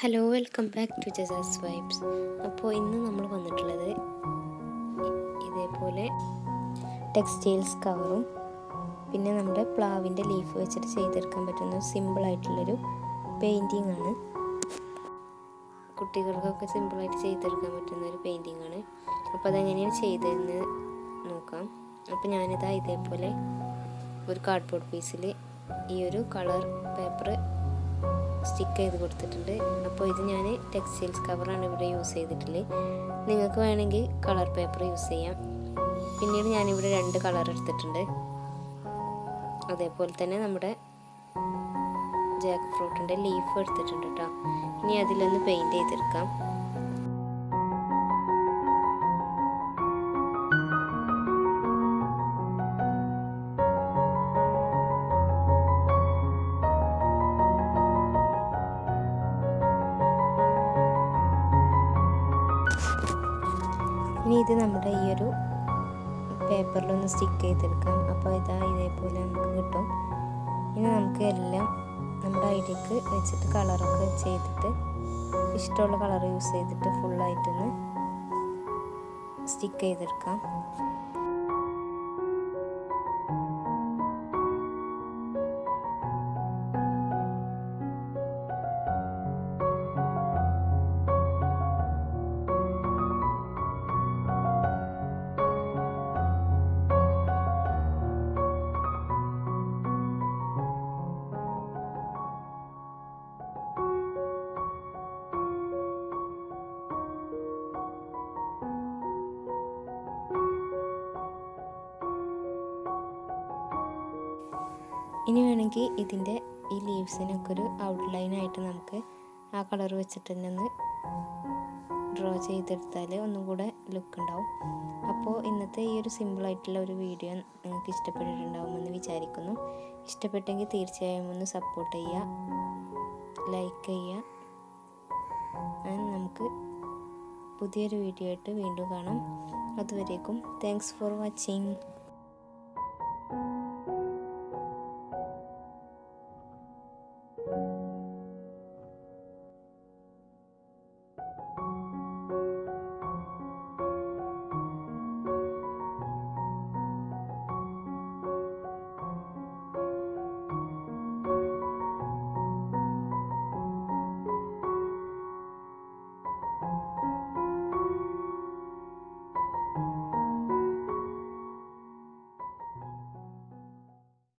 Hello, welcome back to ജസാസ് vibes. അപ്പോൾ ഇന്ന് നമ്മൾ വന്നിട്ടുള്ളത് ഇതേപോലെ ടെക്സ്റ്റൈൽസ് കവറും പിന്നെ നമ്മുടെ പ്ലാവിൻ്റെ ലീഫ് വെച്ചിട്ട് ചെയ്തെടുക്കാൻ പറ്റുന്ന സിമ്പിളായിട്ടുള്ളൊരു പെയിൻറ്റിംഗ് ആണ്. കുട്ടികൾക്കൊക്കെ സിമ്പിളായിട്ട് ചെയ്തെടുക്കാൻ പറ്റുന്ന ഒരു പെയിൻറ്റിംഗ് ആണ്. അപ്പോൾ അതെങ്ങനെയാണ് ചെയ്തതെന്ന് നോക്കാം. അപ്പോൾ ഞാനിതാ ഇതേപോലെ ഒരു കാർഡ്ബോർഡ് പീസിൽ ഈ ഒരു കളർ പേപ്പർ സ്റ്റിക്ക് ചെയ്ത് കൊടുത്തിട്ടുണ്ട്. അപ്പോൾ ഇത് ഞാൻ ടെക്സ്റ്റൈൽസ് കവറാണ് ഇവിടെ യൂസ് ചെയ്തിട്ടുള്ളത്. നിങ്ങൾക്ക് വേണമെങ്കിൽ കളർ പേപ്പർ യൂസ് ചെയ്യാം. പിന്നീട് ഞാനിവിടെ 2 കളർ എടുത്തിട്ടുണ്ട്. അതേപോലെ തന്നെ നമ്മുടെ ജാക്ക് ഫ്രൂട്ടിൻ്റെ ലീഫ് എടുത്തിട്ടുണ്ട് കേട്ടോ. ഇനി അതിലൊന്ന് പെയിൻറ്റ് ചെയ്തെടുക്കാം. ഇനി ഇത് നമ്മുടെ ഈ ഒരു പേപ്പറിലൊന്ന് സ്റ്റിക്ക് ചെയ്തെടുക്കാം. അപ്പോൾ ഇതേപോലെ നമുക്ക് കിട്ടും. ഇനി നമുക്ക് എല്ലാം നമ്മുടെ ഐഡിയക്ക് വെച്ചിട്ട് കളറൊക്കെ ചെയ്തിട്ട് ഇഷ്ടമുള്ള കളർ യൂസ് ചെയ്തിട്ട് ഫുള്ളായിട്ടൊന്ന് സ്റ്റിക്ക് ചെയ്തെടുക്കാം. ഇനി വേണമെങ്കിൽ ഇതിൻ്റെ ഈ ലീവ്സിനൊക്കെ ഒരു ഔട്ട്ലൈനായിട്ട് നമുക്ക് ആ കളർ വെച്ചിട്ട് തന്നെ ഒന്ന് ഡ്രോ ചെയ്തെടുത്താൽ ഒന്നും കൂടെ ലുക്ക് ഉണ്ടാവും. അപ്പോൾ ഇന്നത്തെ ഈ ഒരു സിമ്പിളായിട്ടുള്ള ഒരു വീഡിയോ നിങ്ങൾക്ക് ഇഷ്ടപ്പെട്ടിട്ടുണ്ടാവുമെന്ന് വിചാരിക്കുന്നു. ഇഷ്ടപ്പെട്ടെങ്കിൽ തീർച്ചയായും ഒന്ന് സപ്പോർട്ട് ചെയ്യുക, ലൈക്ക് ചെയ്യുക. നമുക്ക് പുതിയൊരു വീഡിയോ ആയിട്ട് വീണ്ടും കാണാം. അതുവരേക്കും താങ്ക്സ് ഫോർ വാച്ചിങ്.